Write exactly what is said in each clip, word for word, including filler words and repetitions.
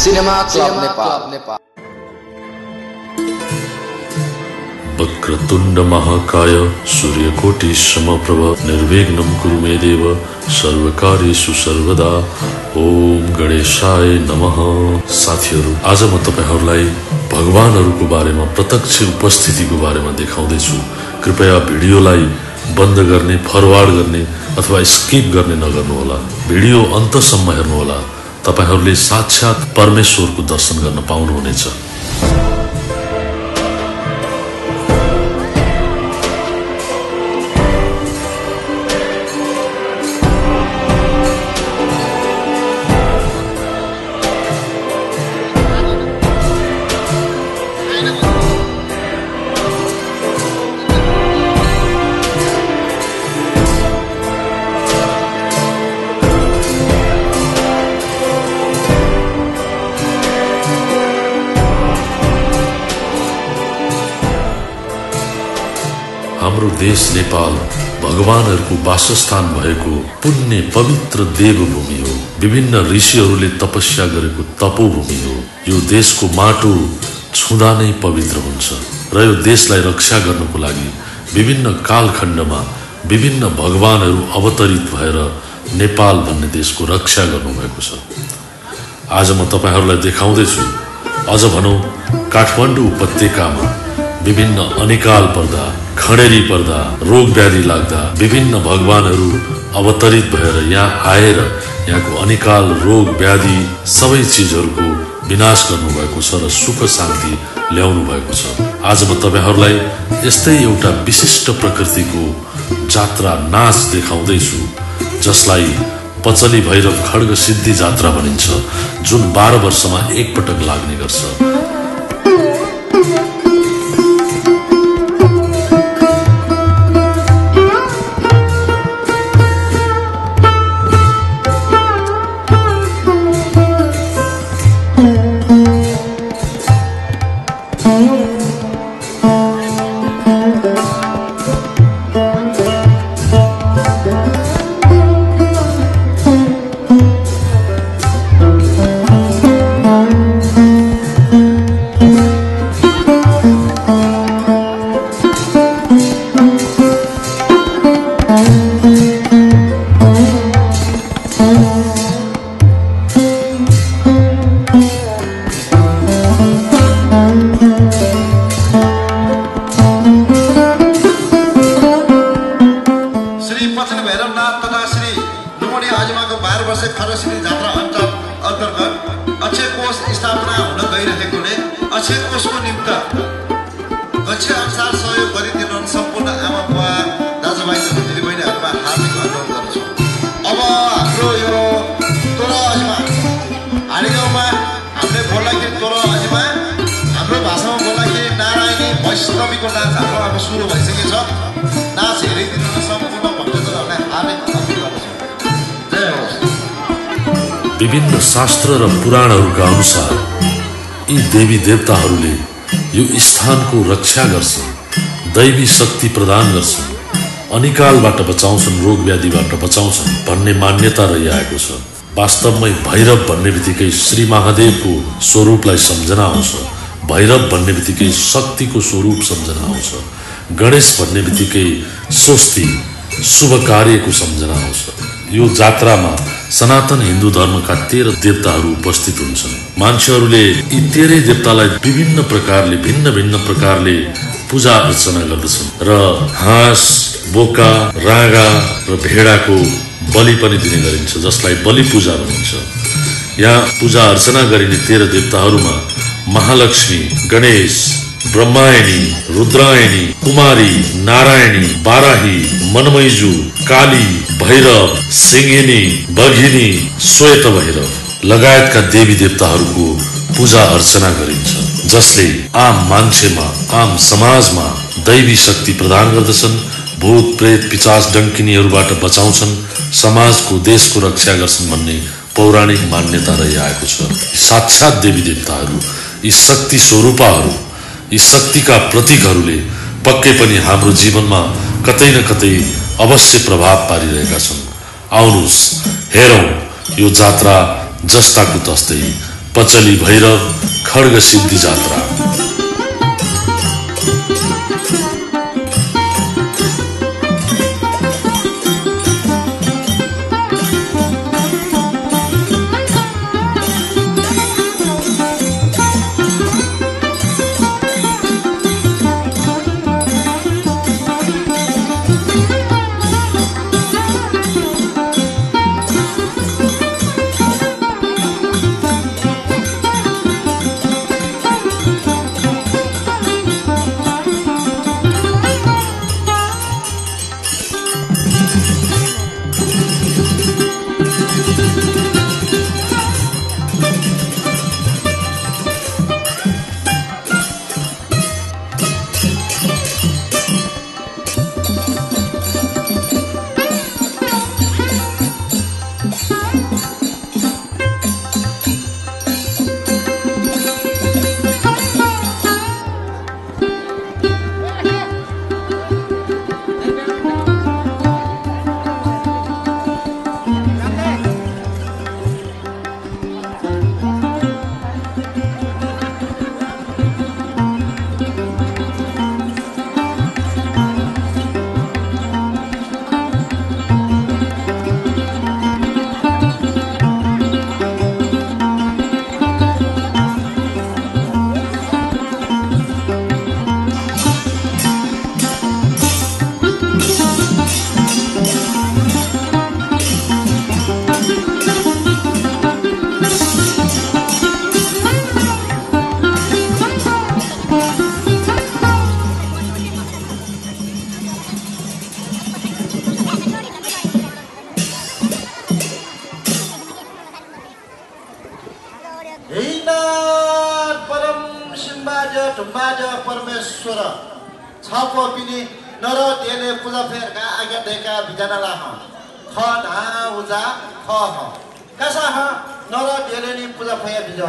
Cinema club Nepal. वक्रतुण्ड महाकाय सूर्यकोटि समप्रभ निर्विघ्नं कुरु मे देव सर्वकार्येषु सर्वदा। ओम गणेशाय नमः। साथीहरू, आज म तपाईहरुलाई भगवानहरुको बारेमा प्रत्यक्ष उपस्थितिको बारेमा देखाउँदै छु। कृपया भिडियोलाई बन्द गर्ने, फरवर्ड गर्ने अथवा स्किप गर्ने नगर्नु होला। भिडियो अन्तसम्म हेर्नु होला। तपाईहरुले साक्षात परमेश्वरको दर्शन गर्न पाउनुहुनेछ। हाम्रो देश नेपाल भगवानहरुको वासस्थान भएको पुण्य पवित्र देवभूमि हो। विभिन्न ऋषिहरूले तपस्या गरेको तपोभूमि हो। यो देशको माटो छुँदा नै पवित्र हुन्छ र यो देशलाई रक्षा गर्नको लागि विभिन्न कालखण्डमा विभिन्न भगवानहरु अवतरित भएर नेपाल भन्ने देशको रक्षा गर्नुभएको छ। आज म तपाईहरुलाई देखाउँदै छु। अझ भनौं काठमाडौँ उपत्यकामा विभिन्न अनिकाल पर्दा, खडेरी पर्दा, रोग व्याधि लाग्दा विभिन्न भगवानहरु अवतरित भएर यहाँ आएर यहाँको अनिकाल रोग व्याधि सबै चीजहरुको विनाश गर्नुभएको छ र सुख शान्ति ल्याउनु भएको छ। आज म तपाईहरुलाई यस्तै एउटा विशिष्ट प्रकृतिको जात्रा नाच देखाउँदै छु, जसलाई पचली भैरव खड्ग सिद्धि जात्रा भनिन्छ, जुन बाह्र वर्षमा एक पटक लाग्ने गर्छ। खरसिनी जात्रा अन्तर्गत अक्षय कोष स्थापना हुन गइरहेकोले अक्षय कोषको निम्ति गच्छे अनुसार सहयोग गरिदिनु सम्पूर्ण आमा बुवा दाजुभाइ र दिदीबहिनीहरुमा हार्दिक अनुरोध गर्छु। अब हाम्रो यो तोरा अजिमा हाडीगाउँमा हामीले बोल्दाखेरि तोरा अजिमा हाम्रो भाषामा बोल्दाखेरि नारायणी वैष्णवीको नाच हाम्रो अब सुरु भइसकेको छ। नाच हेरिदिनु सम्पूर्ण भक्तजनहरुलाई हार्दिक अनुरोध गर्छु। जय होस्। विभिन्न शास्त्र र पुराणहरुका अनुसार यी देवी देवताहरूले यो स्थानको रक्षा गर्छन्, दैवी शक्ति प्रदान गर्छन्, अनिकालबाट बचाउँछन्, रोग व्याधिबाट बचाउँछन् भन्ने मान्यता रहिआएको छ। वास्तवमै भैरव भन्ने बित्तिकै श्री महादेवको स्वरूपलाई सम्झना आउँछ। भैरव भन्ने बित्तिकै शक्तिको स्वरूप सम्झना आउँछ। गणेश भन्ने बित्तिकै स्वस्ति शुभ कार्यको सम्झना आउँछ। यो जात्रामा सनातन हिन्दू धर्मका तेह्र देवताहरू उपस्थित हुन्छन्। मान्छेहरूले यी तेह्रै देवतालाई विभिन्न प्रकारले भिन्न भिन्न प्रकारले पूजा अर्चना गर्दछन् र हाँस, बोका, रागा र भेडाको बलि पनि दिने गरिन्छ, जसलाई बलि पूजा भनिन्छ। यहाँ पूजा अर्चना गरिने तेह्र देवताहरूमा महालक्ष्मी, गणेश, ब्रह्मायणी, रुद्रायणी, कुमारी, नारायणी, बाराही, मनमैजू, काली, भैरव, सिंहिनी, बघिनी, श्वेत भैरव लगायतका देवी देवताहरूको पूजा अर्चना गरिन्छ, जसले आम मान्छेमा, आम समाजमा दैवी शक्ति प्रदान गर्दछन्, भूत प्रेत पिचाच डङ्किनीहरूबाट बचाउँछन्, समाजको देशको रक्षा गर्छन् भन्ने पौराणिक मान्यता रहिआएको छ। साक्षात देवी देवताहरू, यी शक्ति स्वरूपहरू, यी शक्तिका प्रतीकहरूले पक्कै पनि हाम्रो जीवनमा कतै न कतै अवश्य प्रभाव पारिरहेका छन्। आउनुस् हेरौं यो जात्रा जस्ताको तस्तै पचली भैरव खड्ग सिद्धि जात्रा। परमेश्वर छाप पिनी नर तेले पूजा फेरका आज्ञा देका बिजनाला ह ख ना उजा ख ह कसा ह नर तेले नि पूजा फेया बिजो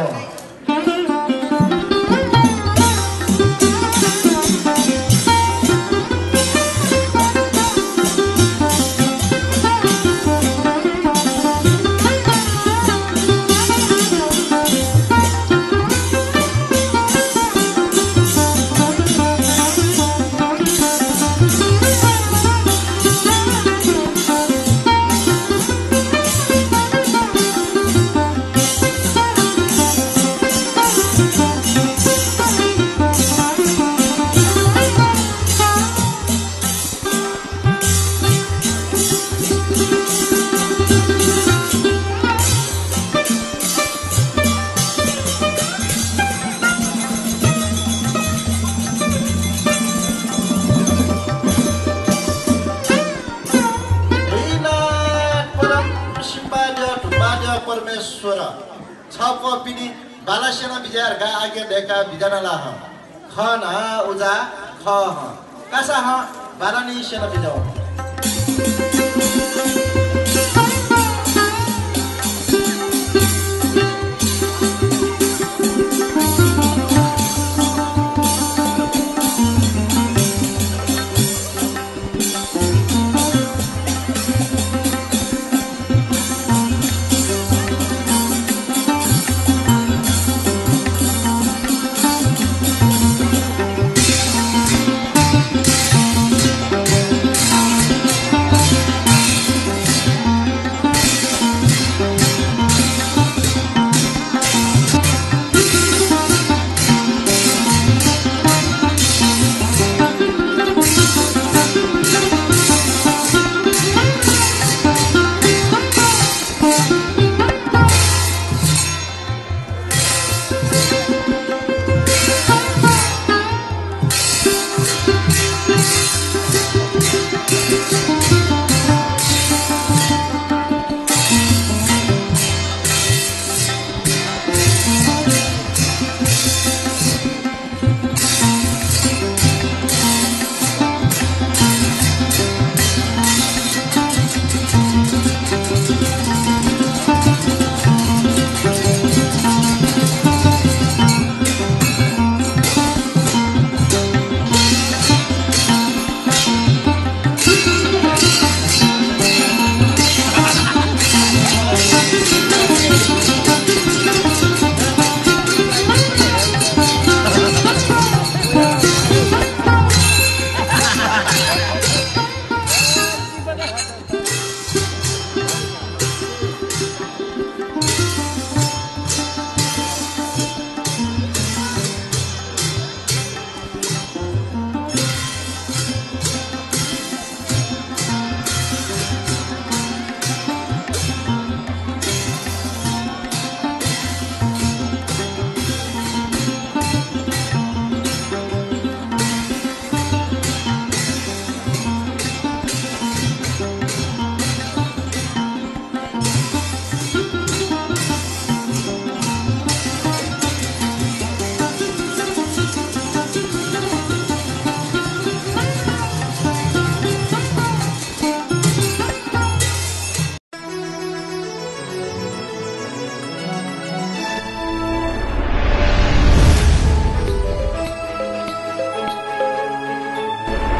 परमेश्वर छाप पिनी बालासेना बिजयरका आज्ञा देका बिजनाला ह ख ना उजा ख ह कसा ह बालानी सेना बिजो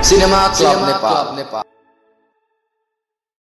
सिनेमा क्लब नेपाल नेपाल